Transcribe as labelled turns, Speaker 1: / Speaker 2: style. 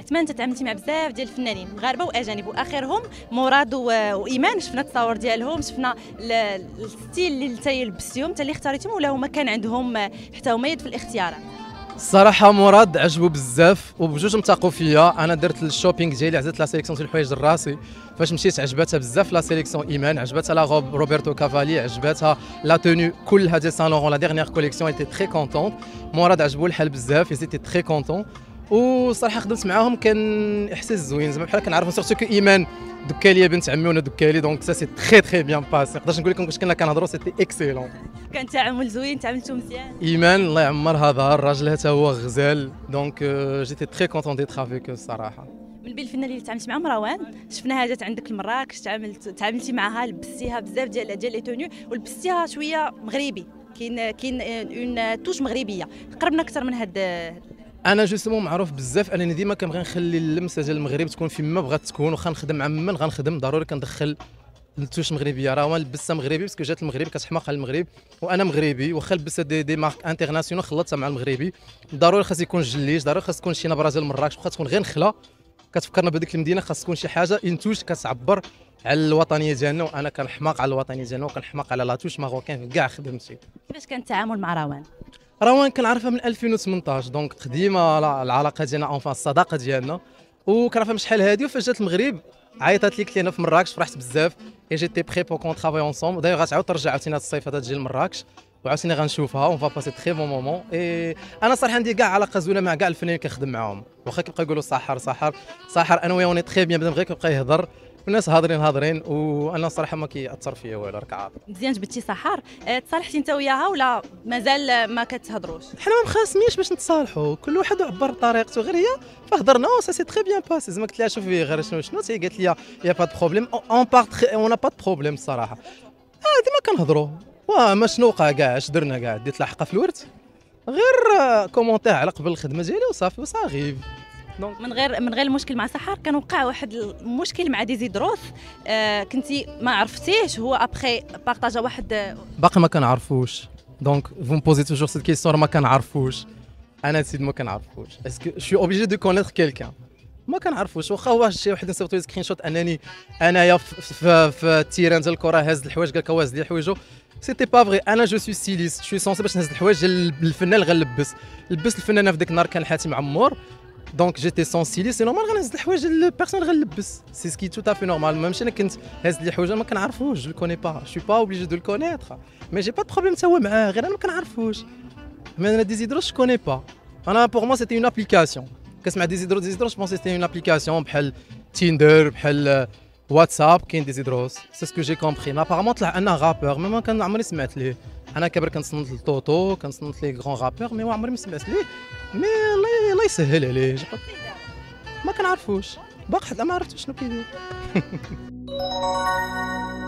Speaker 1: تما انت تعاملتي مع بزاف ديال الفنانين مغاربه واجانب، واخرهم مراد وايمان. شفنا التصاور ديالهم، شفنا الستيل اللي انت لبستيهم، انت اللي اختاريتهم ولا هما كان عندهم حتى هما يد في الاختيارات؟
Speaker 2: الصراحه مراد عجبو بزاف وبجوج متاقوا فيا. انا درت الشوبينغ ديالي، عزلت لا سيليكسيون ديال الحوايج لراسي. فاش مشيت عجبتها بزاف لا سيليكسيون ايمان، عجبتها لا روب روبرتو كافالي، عجبتها لا توني كلها ديال سان لورون لا ديرنيير كوليكسيون. ايتي تري كونطونت. مراد عجبو الحال بزاف، ايتي تري كونطون. وصراحه خدمت معاهم كان احساس زوين، زعما بحال كنعرفهم. سورتو كو ايمان دكا ليا بنت عمي وانا دكا لي، دونك سا سي تري تري بيان باسي. نقدرش نقول لكم واش كنا كنهضروا، سيتي اكسيلون.
Speaker 1: كان تعامل زوين، تعاملتوا مزيان.
Speaker 2: ايمان الله يعمرها دار، راجلها حتى هو غزال، دونك جيتي تري كونطون ديتر افيك الصراحه.
Speaker 1: من بين الفنانين اللي تعاملتي معاهم روان، شفناها جات عندك لمراكش، تعاملتي معها، لبستيها بزاف ديال لي توني ولبستيها شويه مغربي، كاين اون توش مغربيه. قربنا اكثر من هاد.
Speaker 2: انا جوستومون معروف بزاف انني ديما كنبغي نخلي اللمسه ديال المغرب تكون فيما بغات تكون، واخا نخدم مع من غنخدم ضروري كندخل التوش مغربيه. راه لبستها مغربي باسكو جات المغرب كتحماق على المغرب، وانا مغربي. واخا لبستها دي مارك انترناسيونال خلطتها مع المغربي، ضروري خاص يكون جليج، ضروري خاص تكون شي نبره ديال مراكش، واخا تكون غير نخله كتفكرنا بهذيك المدينه. خاص تكون شي حاجه انتوش كتعبر على الوطنيه ديالنا، وانا كنحماق على الوطنيه ديالنا وكنحماق على لاطوش ماروكان في كاع خدمتي.
Speaker 1: كيفاش كان التعامل مع روان؟
Speaker 2: روان كنعرفها من 2018، دونك قديمه العلاقه ديالنا، اونفان الصداقه ديالنا، وكنعرفها من شحال هادي. وفاش جات المغرب عيطات لي قلت لي انا في مراكش، فرحت بزاف. اي جيتي بري بور كون ترافاي اونصومبل. دايوغ غتعاود ترجع عاوتاني هاد الصيف هذا تجي لمراكش، وعاوتاني غنشوفها اون فا باسي تري بون مومون. اي انا صراحه عندي كاع علاقه زوينه مع كاع الفنانين كنخدم معاهم، واخا كيبقاو يقولوا سحر سحر سحر، انا وياه اوني تري بيان. بدا غير كيبقى يهضر والناس هاضرين، وانا صراحه ما كيأثر فيا والو، راك عارف.
Speaker 1: مزيان جبتي سحر. تصالحتي انت وياها ولا مازال ما كتهضروش؟
Speaker 2: حنا ما مخاصمينش باش نتصالحوا، كل واحد عبر بطريقته، غير هي فهضرنا سا سي تري بيان باسي. زعما قلت لها شوفي غير شنو هي قالت لي يا با دو بروبليم اون بارت اون با دو بروبليم الصراحه. ديما كنهضروا ما شنو وقع كاع، اش درنا كاع، ديت لاحقه في الورد غير كومونتير على قبل الخدمه ديالي وصافي وصاغيب.
Speaker 1: من غير المشكل مع سحر، كان وقع واحد المشكل مع ديزيدروس. كنتي ما عرفتيش، هو ابخي بارطاجا واحد
Speaker 2: باقي ما كنعرفوش. دونك فو مبوزي توجور سيت كيسيون، ما كنعرفوش. انا سيد ما كنعرفوش، اسكو شي اوبليجي دو كونيتر كيلكان، ما كنعرفوش. واخا هو شي واحد نصيفطو سكرين شوت انايا في التيران ديال الكره هاز الحوايج، قال لك واز ديال حوايجو، سيتي با فغي. انا جو سوي ستيليست، شوي سونسي باش نهز الحوايج ديال الفنان اللي غنلبس. لبست الفنانه في ديك النهار كان حاتم عمور، دونك جيتي سونسيلي، سي نورمال غنهز الحوايج ديال البيرسون اللي غنلبس، سي سكي تو تافي نورمال. ماشي انا كنت هاز لي حوايج ما كنعرفوش، جو كوني با، شوي با اوبليجي دو الكونيتر، مي جي با دو بروبليم تا هو معاه، غير انا ما كنعرفوش. مي انا ديزيدروس جو كوني با. انا بور موا سيتي اون ابليكاسيون، كنسمع ديزيدروس جو بونس سيتي اون ابليكاسيون بحال تيندر، بحال واتساب. كاين ديزيدروس، سي سكو جي كومبري. ما ابارامون طلع انه رابور، مي ما كان عمري سمعت ليه. انا كبر كنصنت لطوطو، كنصنت لي غون رابور، مي عمري ما سمعت ليه. مي الله يسهل عليه، ما كنعرفوش باقي، حتى ما عرفتش شنو كيدير.